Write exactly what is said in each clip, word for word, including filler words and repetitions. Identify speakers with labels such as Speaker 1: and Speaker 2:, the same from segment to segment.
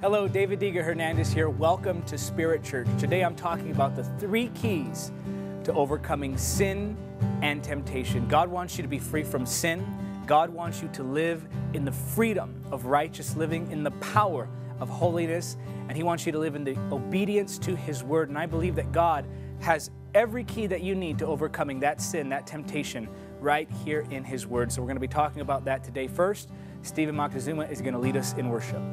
Speaker 1: Hello, David Diga Hernandez here. Welcome to Spirit Church. Today I'm talking about the three keys to overcoming sin and temptation. God wants you to be free from sin. God wants you to live in the freedom of righteous living, in the power of holiness, and He wants you to live in the obedience to His Word. And I believe that God has every key that you need to overcoming that sin, that temptation, right here in His Word. So we're going to be talking about that today. First, Stephen Moctezuma is going to lead us in worship.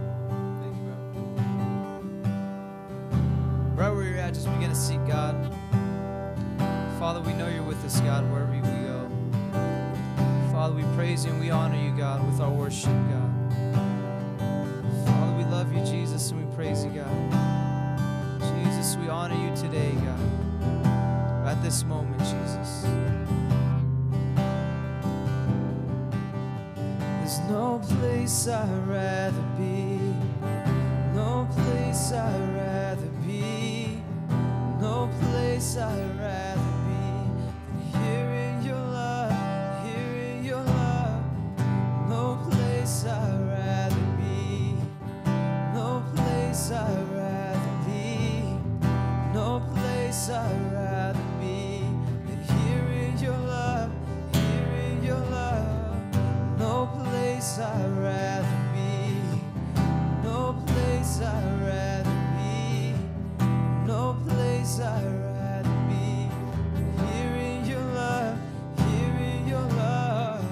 Speaker 2: Right where you're at, just begin to seek God. Father, we know you're with us, God, wherever we go. Father, we praise you and we honor you, God, with our worship, God. Father, we love you, Jesus, and we praise you, God. Jesus, we honor you today, God. At this moment, Jesus. There's no place I'd rather be. No place I'd rather be. No place I'd rather be than here in your love, here in your love. No place I'd rather be. No place I'd rather be. No place I'd rather be than here in your love, here in your love. No place I'd rather be. No place I'd rather be. No place I'd rather be. Here in your love, here in your love.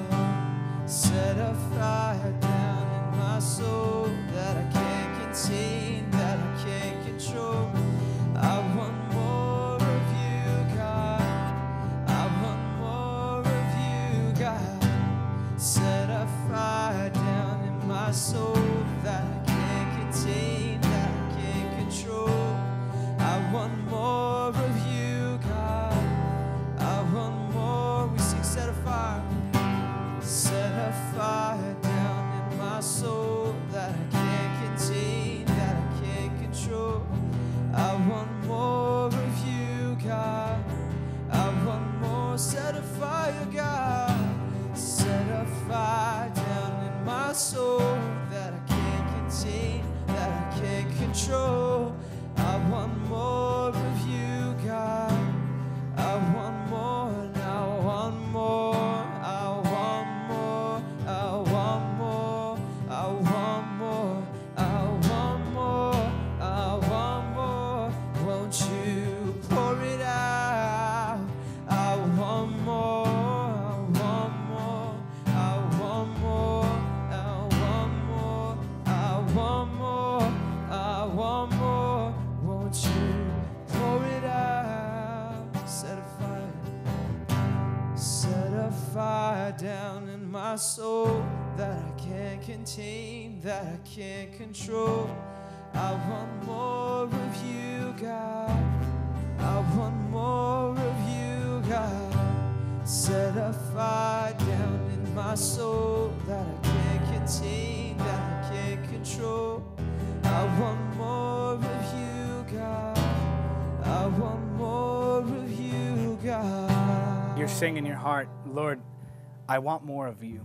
Speaker 2: Set a fire down in my soul that I can't contain, that I can't control. I want more of you, God. I want more of you, God. Set a fire down in my soul that I can't contain, that I can't control. I want more of you, God. I want more. We sing, set a fire. Set a fire down in my soul that I can't contain, that I can't control. I want more of you, God. I want more. Set a fire, God. Set a fire down in my soul that I can't contain, that I can't control. I want more of you, God. I want more, now I want more. I want more, I want more, I want more, I want more, I want more. Won't you pour it out? I want more, I want more, I want more, I want more, I want more, I want more. Won't you pour it out? Set a fire, set a fire down in my soul that I can't contain, that I can't control. I want more of you, God. I want more of you, God. Set a fire down in my soul that I can't contain, that I can't control. I want more of you, God. I want more of you, God.
Speaker 1: You're saying in your heart, Lord, I want more of you.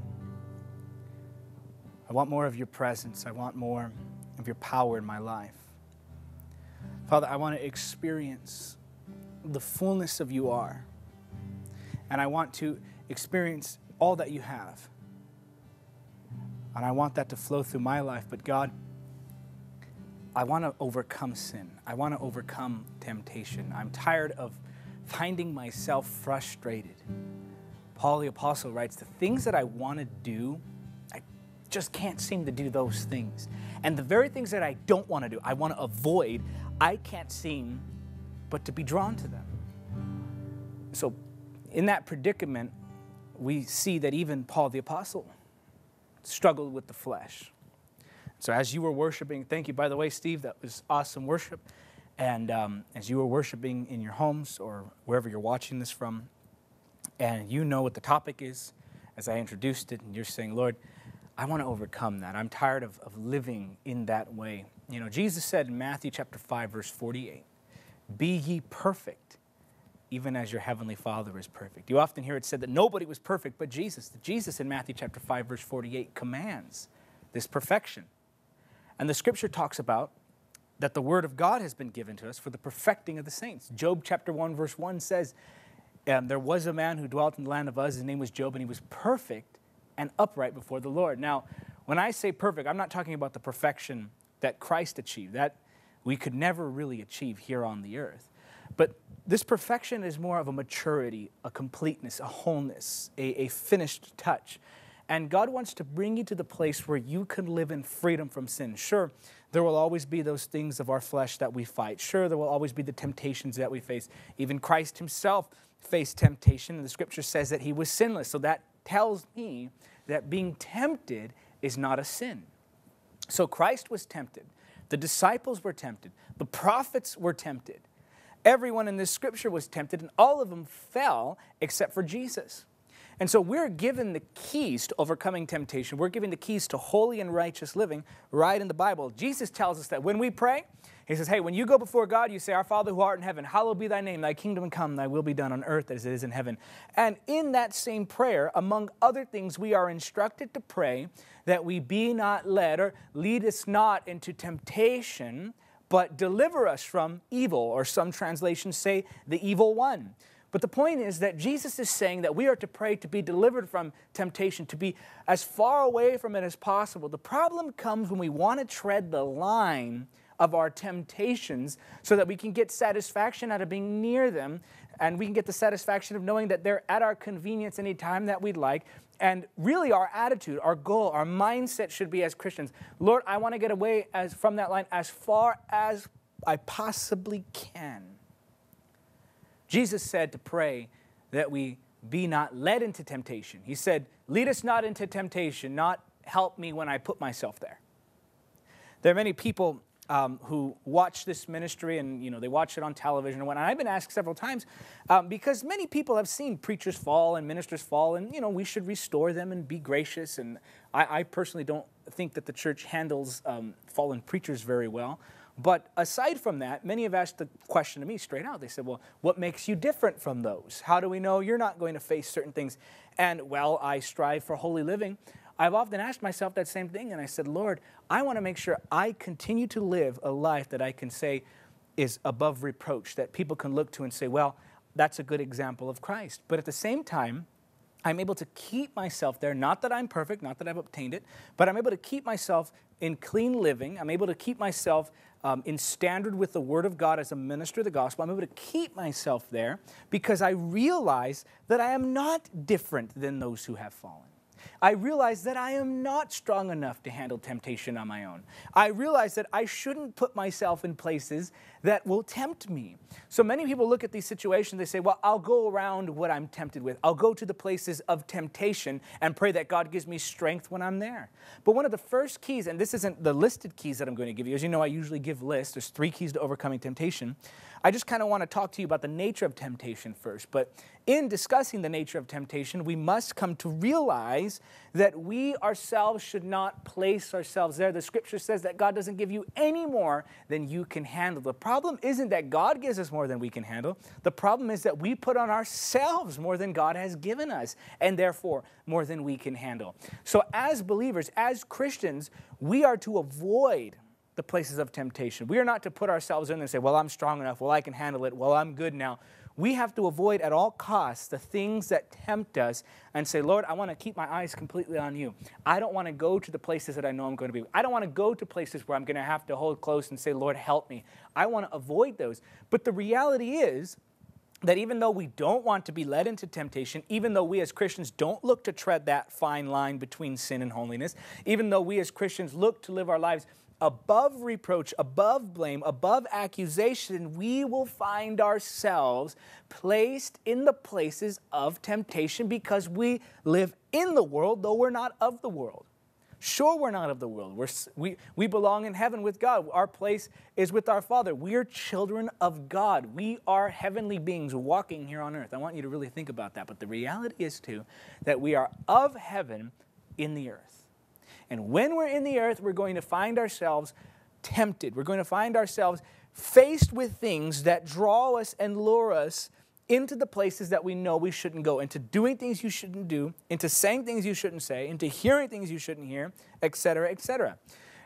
Speaker 1: I want more of your presence. I want more of your power in my life. Father, I want to experience the fullness of you are. And I want to experience all that you have. And I want that to flow through my life. But God, I want to overcome sin. I want to overcome temptation. I'm tired of finding myself frustrated. Paul the Apostle writes, the things that I want to do, I just can't seem to do those things. And the very things that I don't want to do, I want to avoid, I can't seem but to be drawn to them. So in that predicament, we see that even Paul the Apostle struggled with the flesh. So as you were worshiping, thank you, by the way, Steve, that was awesome worship. And um, as you were worshiping in your homes or wherever you're watching this from, and you know what the topic is, as I introduced it, and you're saying, Lord, I want to overcome that. I'm tired of, of living in that way. You know, Jesus said in Matthew chapter five, verse forty-eight, be ye perfect, even as your heavenly Father is perfect. You often hear it said that nobody was perfect but Jesus. Jesus in Matthew chapter five, verse forty-eight commands this perfection. And the scripture talks about that the word of God has been given to us for the perfecting of the saints. Job chapter one verse one says, um, there was a man who dwelt in the land of Uz, his name was Job, and he was perfect and upright before the Lord. Now, when I say perfect, I'm not talking about the perfection that Christ achieved. That we could never really achieve here on the earth. But this perfection is more of a maturity, a completeness, a wholeness, a, a finished touch. And God wants to bring you to the place where you can live in freedom from sin. Sure, there will always be those things of our flesh that we fight. Sure, there will always be the temptations that we face. Even Christ himself faced temptation, and the scripture says that he was sinless. So that tells me that being tempted is not a sin. So Christ was tempted. The disciples were tempted. The prophets were tempted. Everyone in this scripture was tempted, and all of them fell except for Jesus. And so we're given the keys to overcoming temptation. We're given the keys to holy and righteous living right in the Bible. Jesus tells us that when we pray, he says, hey, when you go before God, you say, our Father who art in heaven, hallowed be thy name, thy kingdom come, thy will be done on earth as it is in heaven. And in that same prayer, among other things, we are instructed to pray that we be not led, or lead us not into temptation, but deliver us from evil, or some translations say the evil one. But the point is that Jesus is saying that we are to pray to be delivered from temptation, to be as far away from it as possible. The problem comes when we want to tread the line of our temptations so that we can get satisfaction out of being near them, and we can get the satisfaction of knowing that they're at our convenience any time that we'd like. And really our attitude, our goal, our mindset should be as Christians, Lord, I want to get away as from that line as far as I possibly can. Jesus said to pray that we be not led into temptation. He said, lead us not into temptation, not help me when I put myself there. There are many people um, who watch this ministry, and you know they watch it on television and whatnot. I've been asked several times um, because many people have seen preachers fall and ministers fall, and you know we should restore them and be gracious. And I, I personally don't think that the church handles um, fallen preachers very well. But aside from that, many have asked the question to me straight out. They said, well, what makes you different from those? How do we know you're not going to face certain things? And, well, I strive for holy living. I've often asked myself that same thing, and I said, Lord, I want to make sure I continue to live a life that I can say is above reproach, that people can look to and say, well, that's a good example of Christ. But at the same time, I'm able to keep myself there, not that I'm perfect, not that I've obtained it, but I'm able to keep myself in clean living. I'm able to keep myself um, in standard with the Word of God as a minister of the gospel. I'm able to keep myself there because I realize that I am not different than those who have fallen. I realize that I am not strong enough to handle temptation on my own. I realize that I shouldn't put myself in places that will tempt me. So many people look at these situations, they say, well, I'll go around what I'm tempted with. I'll go to the places of temptation and pray that God gives me strength when I'm there. But one of the first keys, and this isn't the listed keys that I'm going to give you. As you know, I usually give lists. There's three keys to overcoming temptation. I just kind of want to talk to you about the nature of temptation first. But in discussing the nature of temptation, we must come to realize that we ourselves should not place ourselves there. The scripture says that God doesn't give you any more than you can handle. The problem isn't that God gives us more than we can handle. The problem is that we put on ourselves more than God has given us, and therefore more than we can handle. So as believers, as Christians, we are to avoid the places of temptation. We are not to put ourselves in there and say, well, I'm strong enough, well, I can handle it, well, I'm good now. We have to avoid at all costs the things that tempt us and say, Lord, I want to keep my eyes completely on you. I don't want to go to the places that I know I'm going to be. I don't want to go to places where I'm going to have to hold close and say, Lord, help me. I want to avoid those. But the reality is that even though we don't want to be led into temptation, even though we as Christians don't look to tread that fine line between sin and holiness, even though we as Christians look to live our lives above reproach, above blame, above accusation, we will find ourselves placed in the places of temptation because we live in the world, though we're not of the world. Sure, we're not of the world. We're, we, we belong in heaven with God. Our place is with our Father. We are children of God. We are heavenly beings walking here on earth. I want you to really think about that. But the reality is, too, that we are of heaven in the earth. And when we're in the earth, we're going to find ourselves tempted. We're going to find ourselves faced with things that draw us and lure us into the places that we know we shouldn't go, into doing things you shouldn't do, into saying things you shouldn't say, into hearing things you shouldn't hear, et cetera, et cetera.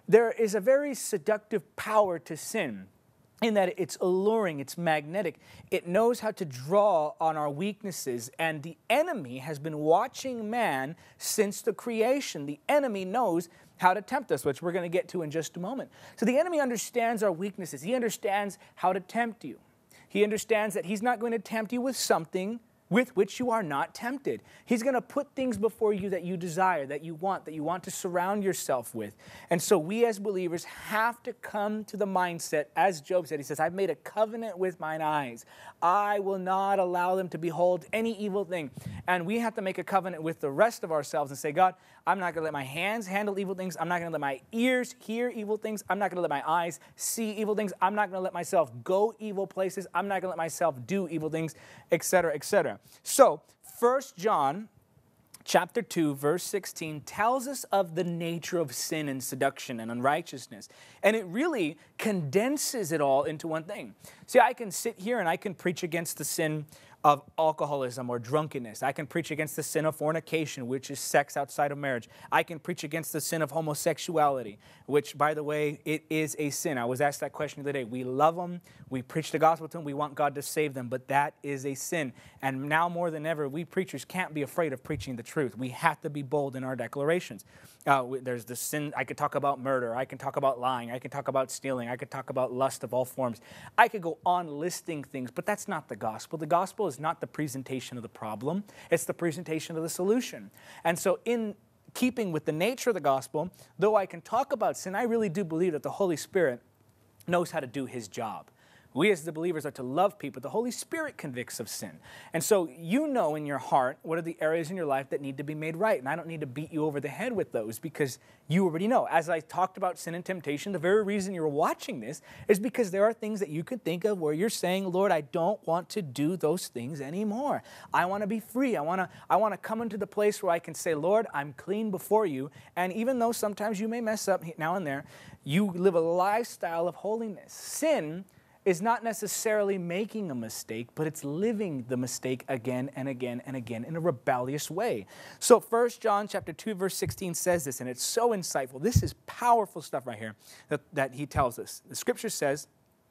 Speaker 1: there is a very seductive power to sin, in that it's alluring, it's magnetic. It knows how to draw on our weaknesses, and the enemy has been watching man since the creation. The enemy knows how to tempt us, which we're going to get to in just a moment. So the enemy understands our weaknesses. He understands how to tempt you. He understands that he's not going to tempt you with something with which you are not tempted. He's going to put things before you that you desire, that you want, that you want to surround yourself with. And so we as believers have to come to the mindset, as Job said, he says, I've made a covenant with mine eyes. I will not allow them to behold any evil thing. And we have to make a covenant with the rest of ourselves and say, God, I'm not going to let my hands handle evil things. I'm not going to let my ears hear evil things. I'm not going to let my eyes see evil things. I'm not going to let myself go evil places. I'm not going to let myself do evil things, et cetera, et cetera. So, First John chapter two, verse sixteen tells us of the nature of sin and seduction and unrighteousness. And it really condenses it all into one thing. See, I can sit here and I can preach against the sin of alcoholism or drunkenness. I can preach against the sin of fornication, which is sex outside of marriage. I can preach against the sin of homosexuality, which, by the way, it is a sin. I was asked that question the other day. We love them. We preach the gospel to them. We want God to save them, but that is a sin. And now more than ever, we preachers can't be afraid of preaching the truth. We have to be bold in our declarations. Uh, there's the sin. I could talk about murder. I can talk about lying. I can talk about stealing. I could talk about lust of all forms. I could go on listing things, but that's not the gospel. The gospel is not the presentation of the problem. It's the presentation of the solution. And so in keeping with the nature of the gospel, though I can talk about sin, I really do believe that the Holy Spirit knows how to do his job. We as the believers are to love people. The Holy Spirit convicts of sin. And so you know in your heart what are the areas in your life that need to be made right. And I don't need to beat you over the head with those because you already know. As I talked about sin and temptation, the very reason you're watching this is because there are things that you could think of where you're saying, Lord, I don't want to do those things anymore. I want to be free. I want to, I want to come into the place where I can say, Lord, I'm clean before you. And even though sometimes you may mess up now and there, you live a lifestyle of holiness. Sin is not necessarily making a mistake, but it's living the mistake again and again and again in a rebellious way. So First John chapter two, verse sixteen says this, and it's so insightful. This is powerful stuff right here that, that he tells us. The scripture says,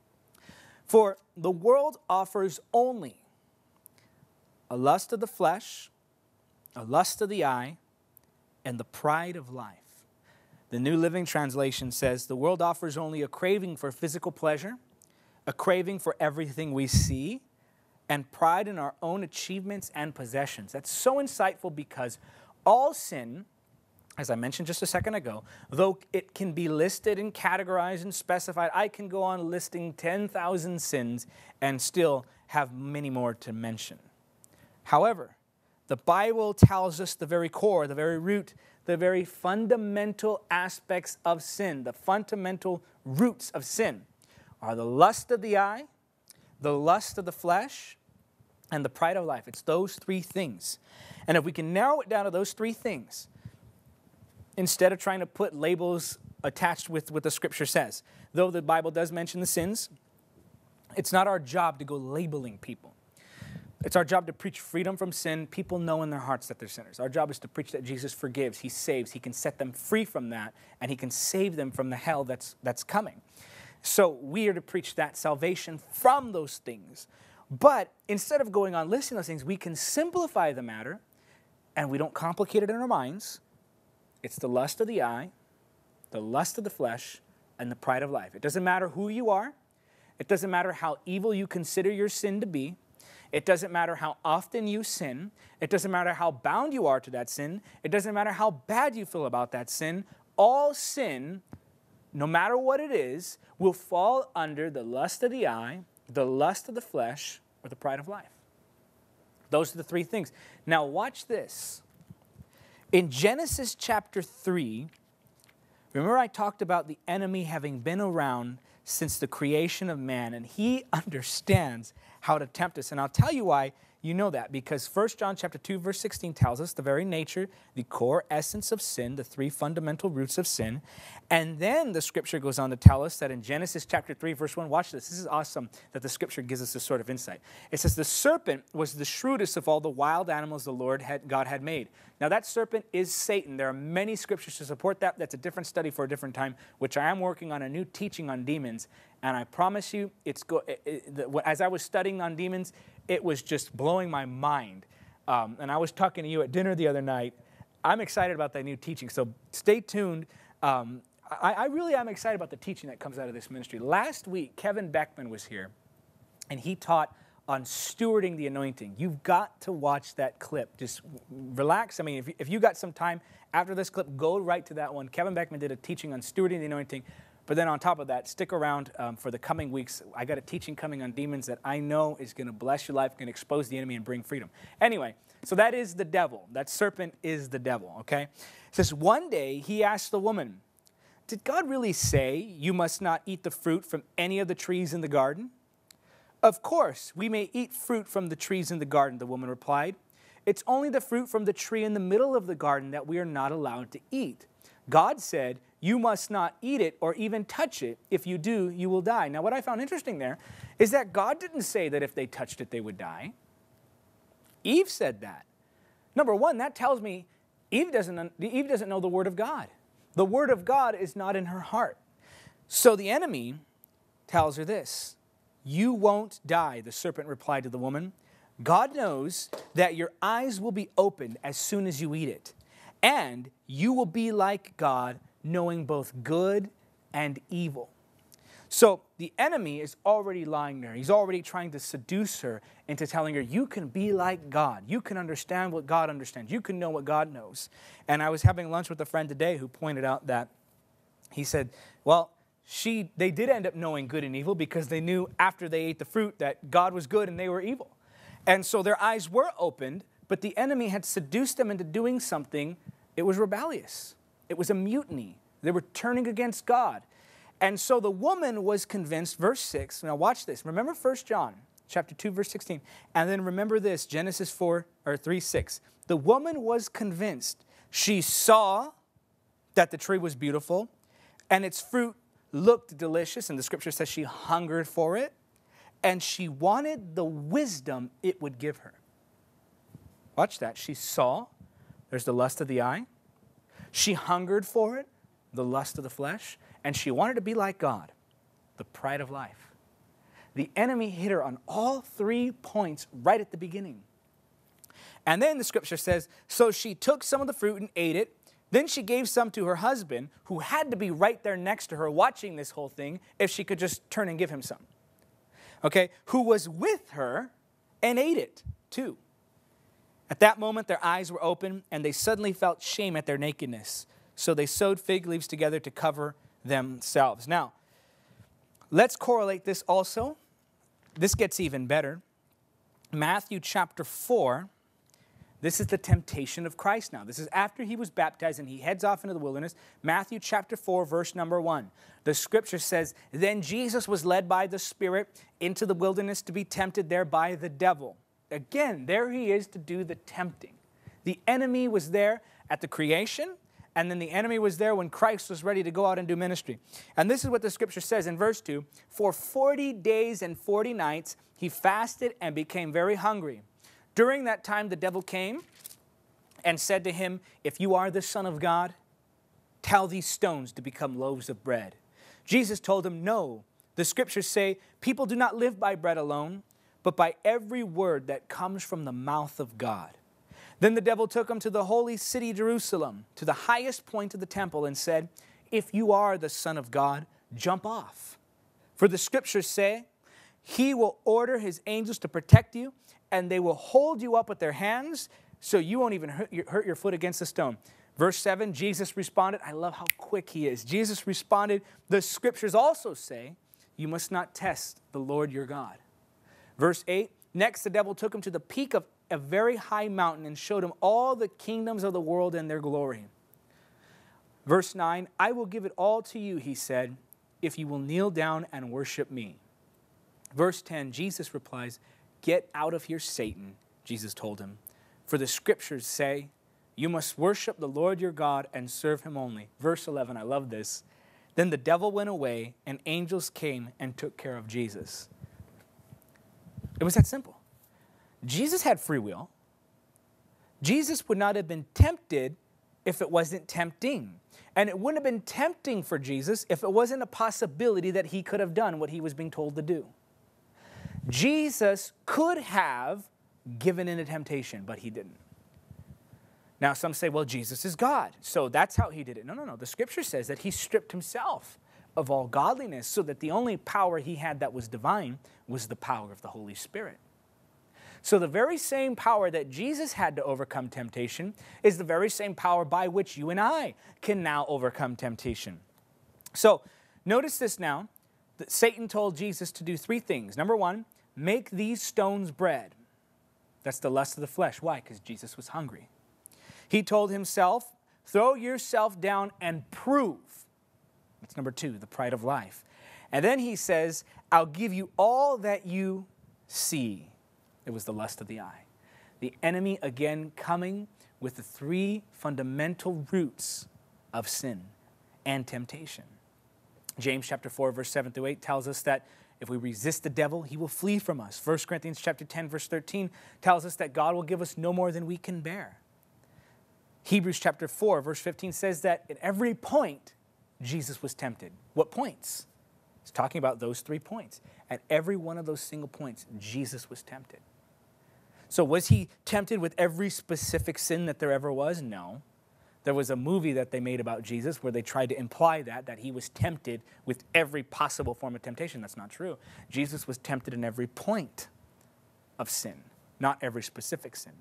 Speaker 1: for the world offers only a lust of the flesh, a lust of the eye, and the pride of life. The New Living Translation says, the world offers only a craving for physical pleasure, a craving for everything we see, and pride in our own achievements and possessions. That's so insightful because all sin, as I mentioned just a second ago, though it can be listed and categorized and specified, I can go on listing ten thousand sins and still have many more to mention. However, the Bible tells us the very core, the very root, the very fundamental aspects of sin, the fundamental roots of sin, are the lust of the eye, the lust of the flesh, and the pride of life. It's those three things. And if we can narrow it down to those three things, instead of trying to put labels attached with what the scripture says, though the Bible does mention the sins, it's not our job to go labeling people. It's our job to preach freedom from sin. People know in their hearts that they're sinners. Our job is to preach that Jesus forgives, he saves, he can set them free from that, and he can save them from the hell that's, that's coming. So we are to preach that salvation from those things. But instead of going on listing those things, we can simplify the matter, and we don't complicate it in our minds. It's the lust of the eye, the lust of the flesh, and the pride of life. It doesn't matter who you are. It doesn't matter how evil you consider your sin to be. It doesn't matter how often you sin. It doesn't matter how bound you are to that sin. It doesn't matter how bad you feel about that sin. All sin, no matter what it is, will fall under the lust of the eye, the lust of the flesh, or the pride of life. Those are the three things. Now watch this. In Genesis chapter three, remember I talked about the enemy having been around since the creation of man, and he understands how to tempt us. And I'll tell you why You know that because First John chapter two, verse sixteen tells us the very nature, the core essence of sin, the three fundamental roots of sin. And then the scripture goes on to tell us that in Genesis chapter three, verse one, watch this. This is awesome that the scripture gives us this sort of insight. It says the serpent was the shrewdest of all the wild animals the Lord had, God had made. Now that serpent is Satan. There are many scriptures to support that. That's a different study for a different time, which I am working on a new teaching on demons. And I promise you, it's go, it, it, as I was studying on demons, it was just blowing my mind. Um, and I was talking to you at dinner the other night. I'm excited about that new teaching, so stay tuned. Um, I, I really am excited about the teaching that comes out of this ministry. Last week, Kevin Beckman was here, and he taught on stewarding the anointing. You've got to watch that clip. Just relax. I mean, if you, if you got some time after this clip, go right to that one. Kevin Beckman did a teaching on stewarding the anointing. But then on top of that, stick around um, for the coming weeks. I got a teaching coming on demons that I know is going to bless your life, going to expose the enemy and bring freedom. Anyway, so that is the devil. That serpent is the devil, okay? It says, one day he asked the woman, did God really say you must not eat the fruit from any of the trees in the garden? Of course, we may eat fruit from the trees in the garden, the woman replied. It's only the fruit from the tree in the middle of the garden that we are not allowed to eat. God said, you must not eat it or even touch it. If you do, you will die. Now, what I found interesting there is that God didn't say that if they touched it, they would die. Eve said that. Number one, that tells me Eve doesn't, Eve doesn't know the Word of God. The Word of God is not in her heart. So the enemy tells her this, you won't die, the serpent replied to the woman. God knows that your eyes will be opened as soon as you eat it, and you will be like God, knowing both good and evil. So the enemy is already lying there. He's already trying to seduce her into telling her, you can be like God. You can understand what God understands. You can know what God knows. And I was having lunch with a friend today who pointed out that he said, well, she, they did end up knowing good and evil because they knew after they ate the fruit that God was good and they were evil. And so their eyes were opened, but the enemy had seduced them into doing something. It was rebellious. It was a mutiny. They were turning against God. And so the woman was convinced, verse six, now watch this. Remember First John chapter two, verse sixteen. And then remember this, Genesis four, or three, six. The woman was convinced. She saw that the tree was beautiful and its fruit looked delicious. And the scripture says she hungered for it. And she wanted the wisdom it would give her. Watch that. She saw. There's the lust of the eye. She hungered for it, the lust of the flesh, and she wanted to be like God, the pride of life. The enemy hit her on all three points right at the beginning. And then the scripture says, so she took some of the fruit and ate it. Then she gave some to her husband, who had to be right there next to her watching this whole thing, if she could just turn and give him some. Okay, who was with her and ate it too. At that moment, their eyes were open, and they suddenly felt shame at their nakedness. So they sewed fig leaves together to cover themselves. Now, let's correlate this also. This gets even better. Matthew chapter four, this is the temptation of Christ now. This is after he was baptized, and he heads off into the wilderness. Matthew chapter four, verse number one. The scripture says, then Jesus was led by the Spirit into the wilderness to be tempted there by the devil. Again, there he is to do the tempting. The enemy was there at the creation, and then the enemy was there when Christ was ready to go out and do ministry. And this is what the scripture says in verse two. For forty days and forty nights he fasted and became very hungry. During that time the devil came and said to him, if you are the Son of God, tell these stones to become loaves of bread. Jesus told him, no. The scriptures say, people do not live by bread alone, but by every word that comes from the mouth of God. Then the devil took him to the holy city Jerusalem, to the highest point of the temple, and said, if you are the Son of God, jump off. For the scriptures say, he will order his angels to protect you, and they will hold you up with their hands, so you won't even hurt your, hurt your foot against a stone. Verse seven, Jesus responded. I love how quick he is. Jesus responded, the scriptures also say, you must not test the Lord your God. Verse eight, next the devil took him to the peak of a very high mountain and showed him all the kingdoms of the world and their glory. Verse nine, I will give it all to you, he said, if you will kneel down and worship me. Verse ten, Jesus replies, get out of here, Satan. Jesus told him, for the scriptures say, you must worship the Lord your God and serve him only. Verse eleven, I love this. Then the devil went away and angels came and took care of Jesus. It was that simple. Jesus had free will. Jesus would not have been tempted if it wasn't tempting. And it wouldn't have been tempting for Jesus if it wasn't a possibility that he could have done what he was being told to do. Jesus could have given in to temptation, but he didn't. Now, some say, well, Jesus is God, so that's how he did it. No, no, no. The scripture says that he stripped himself of all godliness so that the only power he had that was divine was the power of the Holy Spirit. So the very same power that Jesus had to overcome temptation is the very same power by which you and I can now overcome temptation. So notice this now, that Satan told Jesus to do three things. Number one, make these stones bread. That's the lust of the flesh. Why? Because Jesus was hungry. He told himself, throw yourself down and prove. That's number two, the pride of life. And then he says, I'll give you all that you see. It was the lust of the eye. The enemy again coming with the three fundamental roots of sin and temptation. James chapter four, verse seven through eight tells us that if we resist the devil, he will flee from us. First Corinthians chapter ten, verse thirteen tells us that God will give us no more than we can bear. Hebrews chapter four, verse fifteen says that at every point, Jesus was tempted. What points? It's talking about those three points. At every one of those single points, Jesus was tempted. So was he tempted with every specific sin that there ever was? No. There was a movie that they made about Jesus where they tried to imply that, that he was tempted with every possible form of temptation. That's not true. Jesus was tempted in every point of sin, not every specific sin.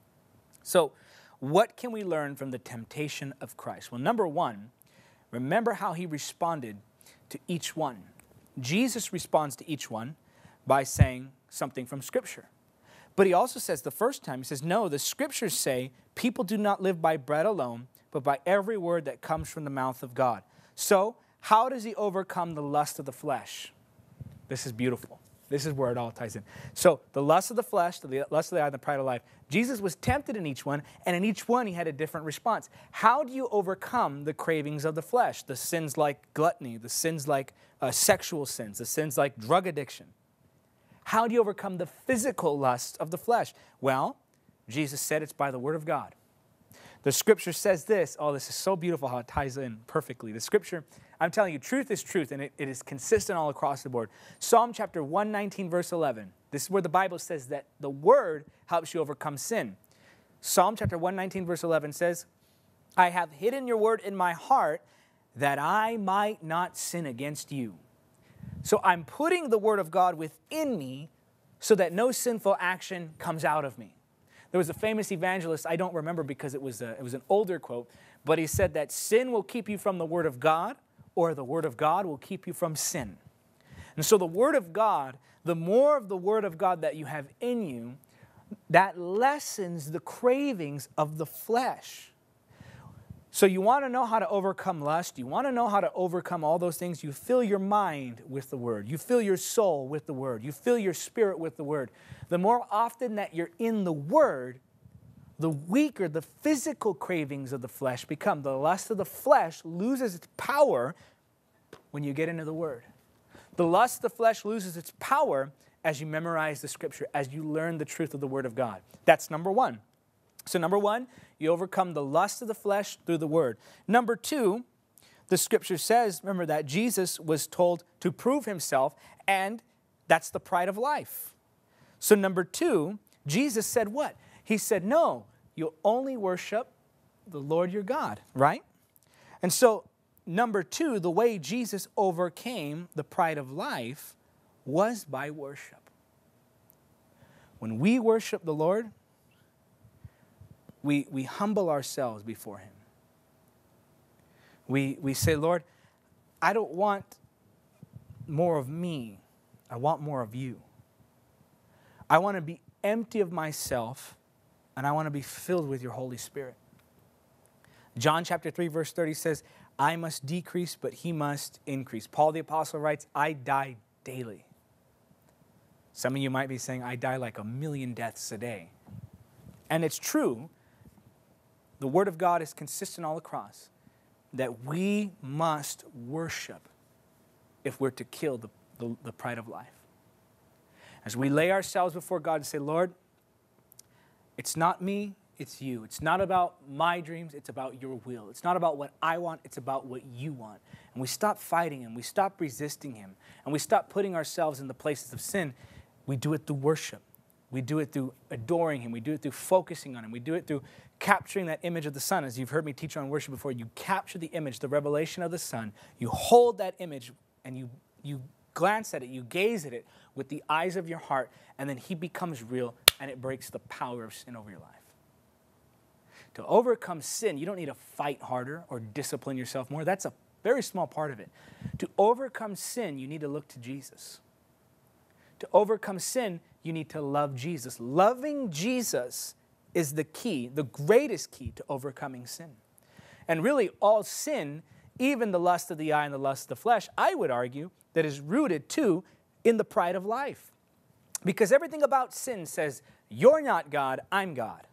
Speaker 1: So what can we learn from the temptation of Christ? Well, number one, remember how he responded to each one. Jesus responds to each one by saying something from Scripture. But he also says the first time, he says, no, the Scriptures say people do not live by bread alone, but by every word that comes from the mouth of God. So how does he overcome the lust of the flesh? This is beautiful. This is where it all ties in. So the lust of the flesh, the lust of the eye, and the pride of life. Jesus was tempted in each one, and in each one he had a different response. How do you overcome the cravings of the flesh? The sins like gluttony, the sins like uh, sexual sins, the sins like drug addiction. How do you overcome the physical lust of the flesh? Well, Jesus said it's by the word of God. The scripture says this. Oh, this is so beautiful how it ties in perfectly. The scripture, I'm telling you, truth is truth, and it, it is consistent all across the board. Psalm chapter one nineteen, verse eleven. This is where the Bible says that the word helps you overcome sin. Psalm chapter one nineteen, verse eleven says, I have hidden your word in my heart that I might not sin against you. So I'm putting the word of God within me so that no sinful action comes out of me. There was a famous evangelist, I don't remember because it was, a, it was an older quote, but he said that sin will keep you from the word of God, or the word of God will keep you from sin. And so the word of God, the more of the word of God that you have in you, that lessens the cravings of the flesh. So you want to know how to overcome lust, you want to know how to overcome all those things, you fill your mind with the word, you fill your soul with the word, you fill your spirit with the word. The more often that you're in the word, the weaker the physical cravings of the flesh become. The lust of the flesh loses its power when you get into the word. The lust of the flesh loses its power as you memorize the scripture, as you learn the truth of the word of God. That's number one. So number one, you overcome the lust of the flesh through the word. Number two, the scripture says, remember that Jesus was told to prove himself, and that's the pride of life. So number two, Jesus said what? He said, no, you'll only worship the Lord your God, right? And so number two, the way Jesus overcame the pride of life was by worship. When we worship the Lord, We, we humble ourselves before him. We, we say, Lord, I don't want more of me. I want more of you. I want to be empty of myself, and I want to be filled with your Holy Spirit. John chapter three, verse thirty says, I must decrease, but he must increase. Paul the Apostle writes, I die daily. Some of you might be saying, I die like a million deaths a day. And it's true, the Word of God is consistent all across, that we must worship if we're to kill the, the, the pride of life. As we lay ourselves before God and say, Lord, it's not me, it's you. It's not about my dreams, it's about your will. It's not about what I want, it's about what you want. And we stop fighting him, we stop resisting him, and we stop putting ourselves in the places of sin. We do it through worship. We do it through adoring him. We do it through focusing on him. We do it through capturing that image of the Son. As you've heard me teach on worship before, you capture the image, the revelation of the Son. You hold that image and you, you glance at it, you gaze at it with the eyes of your heart, and then he becomes real and it breaks the power of sin over your life. To overcome sin, you don't need to fight harder or discipline yourself more. That's a very small part of it. To overcome sin, you need to look to Jesus. To overcome sin, you need to love Jesus. Loving Jesus is the key, the greatest key to overcoming sin. And really, all sin, even the lust of the eye and the lust of the flesh, I would argue that is rooted too in the pride of life. Because everything about sin says, you're not God, I'm God.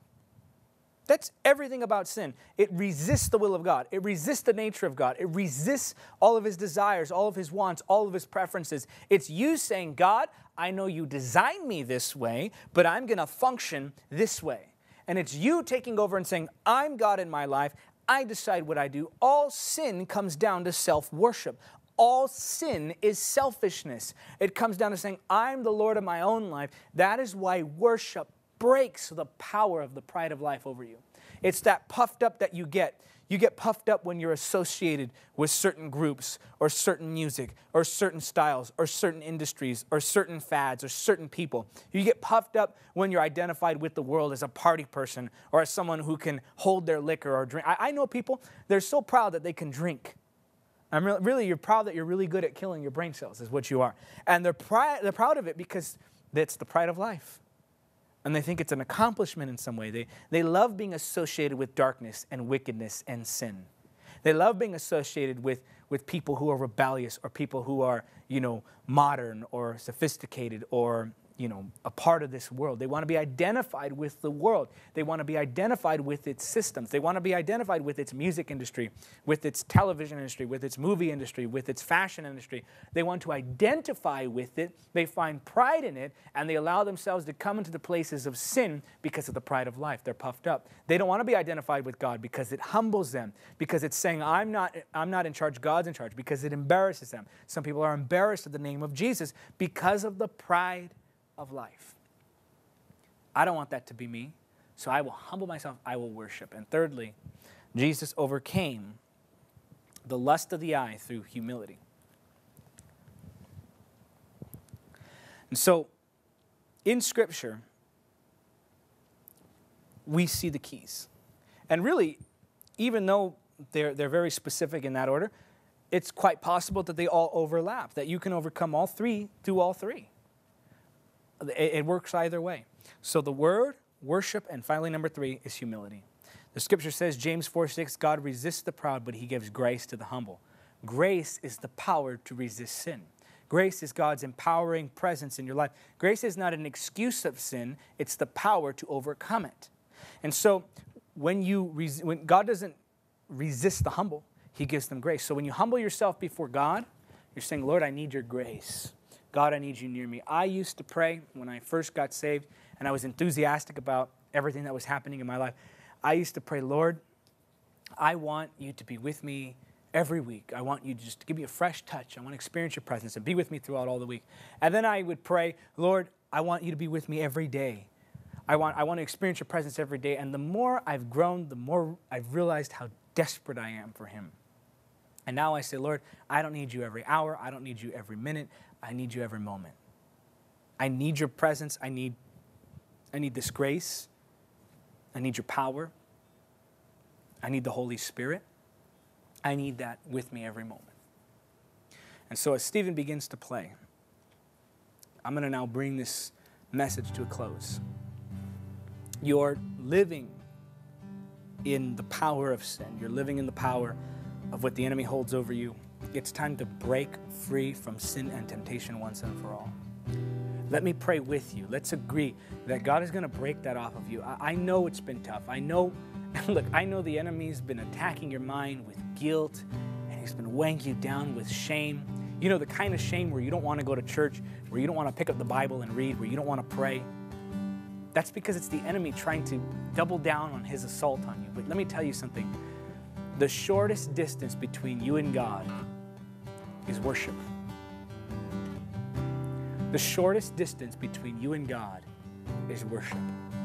Speaker 1: That's everything about sin. It resists the will of God. It resists the nature of God. It resists all of his desires, all of his wants, all of his preferences. It's you saying, God, I know you designed me this way, but I'm going to function this way. And it's you taking over and saying, I'm God in my life. I decide what I do. All sin comes down to self-worship. All sin is selfishness. It comes down to saying, I'm the Lord of my own life. That is why worship breaks the power of the pride of life over you. It's that puffed up that you get. You get puffed up when you're associated with certain groups or certain music or certain styles or certain industries or certain fads or certain people. You get puffed up when you're identified with the world as a party person or as someone who can hold their liquor or drink. I, I know people, they're so proud that they can drink. I'm re- really, you're proud that you're really good at killing your brain cells is what you are. And they're, pri- they're proud of it because it's the pride of life. And they think it's an accomplishment in some way. They, they love being associated with darkness and wickedness and sin. They love being associated with, with people who are rebellious or people who are, you know, modern or sophisticated or, you know, a part of this world. They want to be identified with the world. They want to be identified with its systems. They want to be identified with its music industry, with its television industry, with its movie industry, with its fashion industry. They want to identify with it. They find pride in it, and they allow themselves to come into the places of sin because of the pride of life. They're puffed up. They don't want to be identified with God because it humbles them, because it's saying, I'm not, I'm not in charge, God's in charge, because it embarrasses them. Some people are embarrassed at the name of Jesus because of the pride of life. I don't want that to be me, so I will humble myself, I will worship. And thirdly, Jesus overcame the lust of the eye through humility. And so, in Scripture, we see the keys. And really, even though they're, they're very specific in that order, it's quite possible that they all overlap, that you can overcome all three through all three. It works either way. So the word, worship, and finally number three is humility. The scripture says, James four six, God resists the proud, but he gives grace to the humble. Grace is the power to resist sin. Grace is God's empowering presence in your life. Grace is not an excuse of sin. It's the power to overcome it. And so when, you res- when God doesn't resist the humble, he gives them grace. So when you humble yourself before God, you're saying, Lord, I need your grace. God, I need you near me. I used to pray when I first got saved, and I was enthusiastic about everything that was happening in my life. I used to pray, Lord, I want you to be with me every week. I want you to just give me a fresh touch. I want to experience your presence and be with me throughout all the week. And then I would pray, Lord, I want you to be with me every day. I want, I want to experience your presence every day. And the more I've grown, the more I've realized how desperate I am for him. And now I say, Lord, I don't need you every hour. I don't need you every minute. I need you every moment. I need your presence. I need, I need this grace. I need your power. I need the Holy Spirit. I need that with me every moment. And so as Stephen begins to play, I'm going to now bring this message to a close. You're living in the power of sin. You're living in the power of what the enemy holds over you. It's time to break free from sin and temptation once and for all. let me pray with you. Let's agree that God is going to break that off of you. I, I know it's been tough. I know, look, I know the enemy's been attacking your mind with guilt, and he's been weighing you down with shame. You know, the kind of shame where you don't want to go to church, where you don't want to pick up the Bible and read, where you don't want to pray. That's because it's the enemy trying to double down on his assault on you. But let me tell you something. The shortest distance between you and God is worship. The shortest distance between you and God is worship.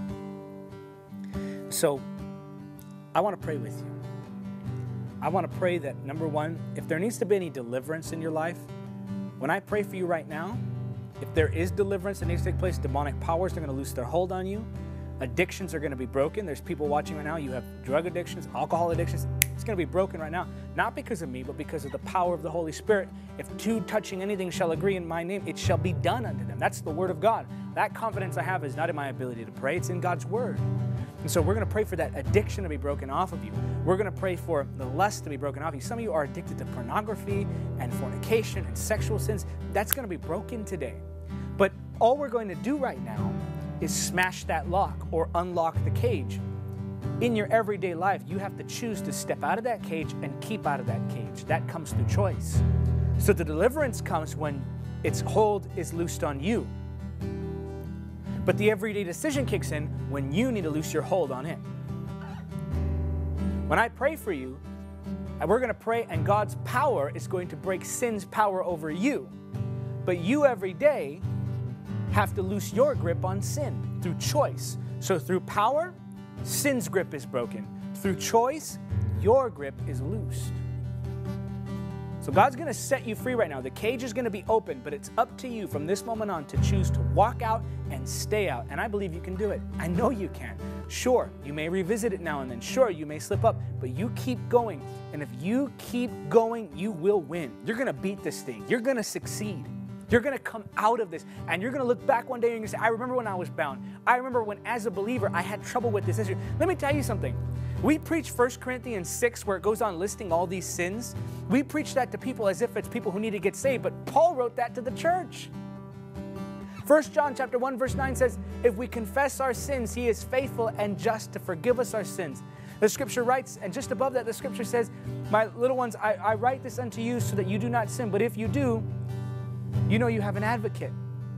Speaker 1: So, I want to pray with you. I want to pray that, number one, if there needs to be any deliverance in your life, when I pray for you right now, if there is deliverance that needs to take place, demonic powers are going to lose their hold on you. Addictions are going to be broken. There's people watching right now. You have drug addictions, alcohol addictions. It's going to be broken right now. Not because of me, but because of the power of the Holy Spirit. If two touching anything shall agree in my name, it shall be done unto them. That's the word of God. That confidence I have is not in my ability to pray. It's in God's word. And so we're going to pray for that addiction to be broken off of you. We're going to pray for the lust to be broken off of you. Some of you are addicted to pornography and fornication and sexual sins. That's going to be broken today. But all we're going to do right now is smash that lock or unlock the cage. In your everyday life, you have to choose to step out of that cage and keep out of that cage. That comes through choice. So the deliverance comes when its hold is loosed on you. But the everyday decision kicks in when you need to loose your hold on it. When I pray for you, and we're going to pray, and God's power is going to break sin's power over you. But you every day have to loose your grip on sin through choice. So through power, sin's grip is broken. Through choice, your grip is loosed. So God's going to set you free right now. The cage is going to be open, but it's up to you from this moment on to choose to walk out and stay out. And I believe you can do it. I know you can. Sure, you may revisit it now and then. Sure, you may slip up, but you keep going. And if you keep going, you will win. You're going to beat this thing. You're going to succeed. You're going to come out of this, and you're going to look back one day and you're going to say, I remember when I was bound. I remember when, as a believer, I had trouble with this issue. Let me tell you something. We preach First Corinthians six, where it goes on listing all these sins. We preach that to people as if it's people who need to get saved, but Paul wrote that to the church. First John chapter one, verse nine says, if we confess our sins, he is faithful and just to forgive us our sins. The scripture writes, and just above that, the scripture says, my little ones, I, I write this unto you so that you do not sin, but if you do, you know you have an advocate.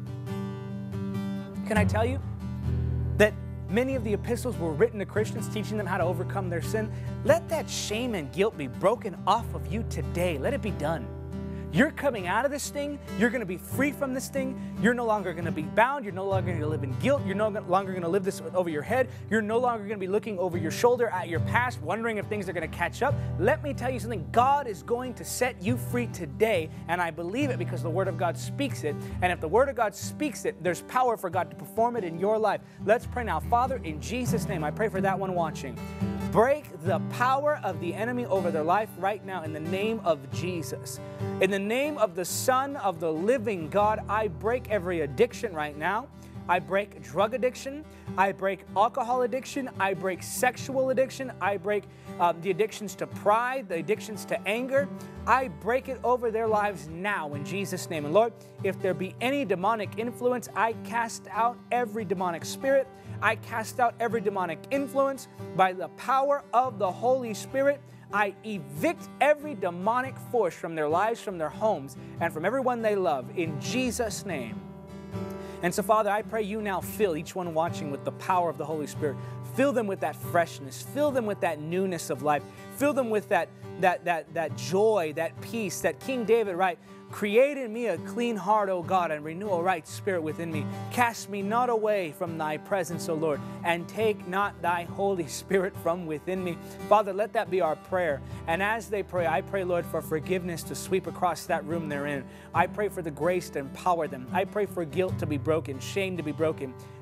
Speaker 1: Can I tell you that many of the epistles were written to Christians, teaching them how to overcome their sin? Let that shame and guilt be broken off of you today. Let it be done. You're coming out of this thing. You're going to be free from this thing. You're no longer going to be bound. You're no longer going to live in guilt. You're no longer going to live this over your head. You're no longer going to be looking over your shoulder at your past, wondering if things are going to catch up. Let me tell you something. God is going to set you free today, and I believe it because the Word of God speaks it. And if the Word of God speaks it, there's power for God to perform it in your life. Let's pray now. Father, in Jesus' name, I pray for that one watching. Break the power of the enemy over their life right now in the name of Jesus. In the name of the Son of the living God, I break every addiction right now. I break drug addiction. I break alcohol addiction. I break sexual addiction. I break uh, the addictions to pride, the addictions to anger. I break it over their lives now in Jesus' name. And Lord, if there be any demonic influence, I cast out every demonic spirit. I cast out every demonic influence by the power of the Holy Spirit. I evict every demonic force from their lives, from their homes, and from everyone they love in Jesus' name. And so, Father, I pray you now fill each one watching with the power of the Holy Spirit. Fill them with that freshness. Fill them with that newness of life. Fill them with that, that, that, that joy, that peace, that King David, right? Create in me a clean heart, O God, and renew a right spirit within me. Cast me not away from thy presence, O Lord, and take not thy Holy Spirit from within me. Father, let that be our prayer. And as they pray, I pray, Lord, for forgiveness to sweep across that room they're in. I pray for the grace to empower them. I pray for guilt to be broken, shame to be broken.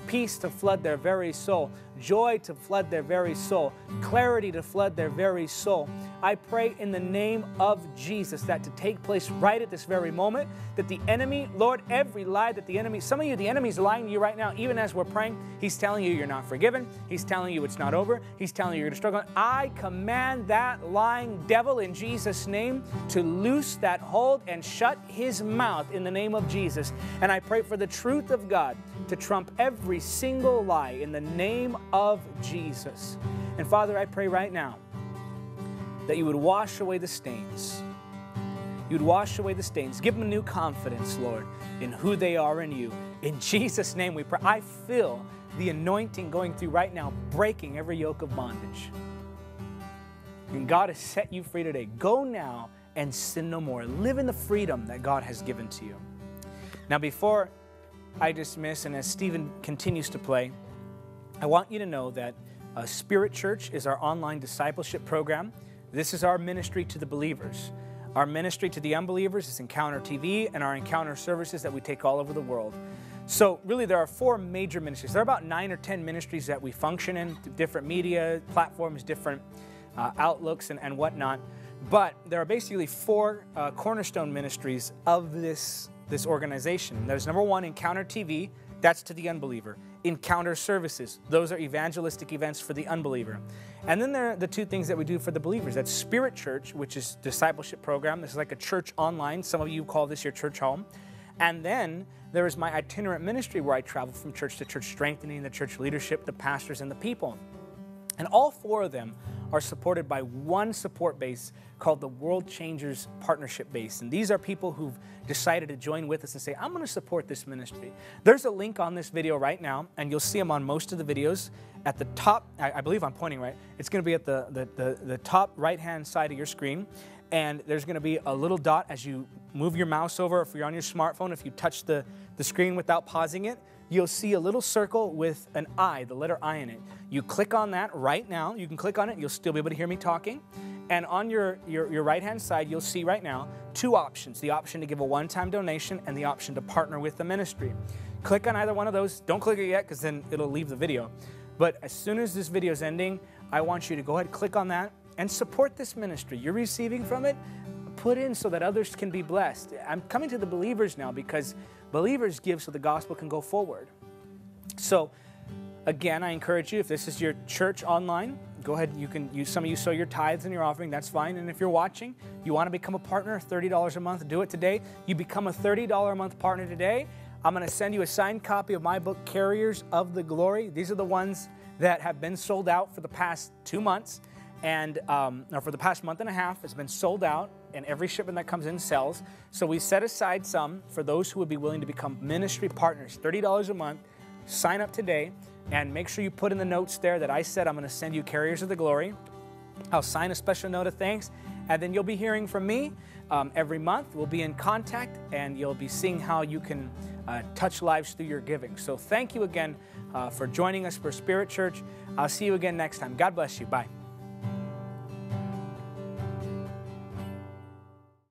Speaker 1: peace to flood their very soul, joy to flood their very soul, clarity to flood their very soul. I pray in the name of Jesus that to take place right at this very moment, that the enemy, Lord, every lie that the enemy, some of you, the enemy's lying to you right now, even as we're praying. He's telling you you're not forgiven. He's telling you it's not over. He's telling you you're going to struggle. I command that lying devil in Jesus' name to loose that hold and shut his mouth in the name of Jesus. And I pray for the truth of God to trump every single lie in the name of Jesus. And Father, I pray right now that you would wash away the stains. You'd wash away the stains. Give them a new confidence, Lord, in who they are in you. In Jesus' name we pray. I feel the anointing going through right now, breaking every yoke of bondage. And God has set you free today. Go now and sin no more. Live in the freedom that God has given to you. Now, before I dismiss, and as Stephen continues to play, I want you to know that uh, Spirit Church is our online discipleship program. This is our ministry to the believers. Our ministry to the unbelievers is Encounter T V and our Encounter services that we take all over the world. So really there are four major ministries. There are about nine or ten ministries that we function in, different media platforms, different uh, outlooks and, and whatnot. But there are basically four uh, cornerstone ministries of this, this organization. There's number one, Encounter T V. That's to the unbeliever. Encounter services. Those are evangelistic events for the unbeliever. And then there are the two things that we do for the believers. That's Spirit Church, which is discipleship program. This is like a church online. Some of you call this your church home. And then there is my itinerant ministry where I travel from church to church, strengthening the church leadership, the pastors, and the people. And all four of them are supported by one support base called the World Changers Partnership Base. And these are people who've decided to join with us and say, I'm going to support this ministry. There's a link on this video right now, and you'll see them on most of the videos. At the top, I, I believe I'm pointing right, it's going to be at the, the, the, the top right-hand side of your screen. And there's going to be a little dot as you move your mouse over. If you're on your smartphone, if you touch the, the screen without pausing it, you'll see a little circle with an I, the letter I in it. You click on that right now. You can click on it. You'll still be able to hear me talking. And on your, your, your right-hand side, you'll see right now two options, the option to give a one-time donation and the option to partner with the ministry. Click on either one of those. Don't click it yet because then it'll leave the video. But as soon as this video is ending, I want you to go ahead and click on that and support this ministry. You're receiving from it, put in so that others can be blessed. I'm coming to the believers now because believers give so the gospel can go forward. So again, I encourage you, if this is your church online, go ahead. You can use, some of you sow your tithes and your offering. That's fine. And if you're watching, you want to become a partner, thirty dollars a month, do it today. You become a thirty dollars a month partner today. I'm going to send you a signed copy of my book, Carriers of the Glory. These are the ones that have been sold out for the past two months. And um, or for the past month and a half, it's been sold out, and every shipment that comes in sells. So we set aside some for those who would be willing to become ministry partners, thirty dollars a month. Sign up today, and make sure you put in the notes there that I said I'm going to send you Carriers of the Glory. I'll sign a special note of thanks, and then you'll be hearing from me um, every month. We'll be in contact, and you'll be seeing how you can uh, touch lives through your giving. So thank you again uh, for joining us for Spirit Church. I'll see you again next time. God bless you. Bye.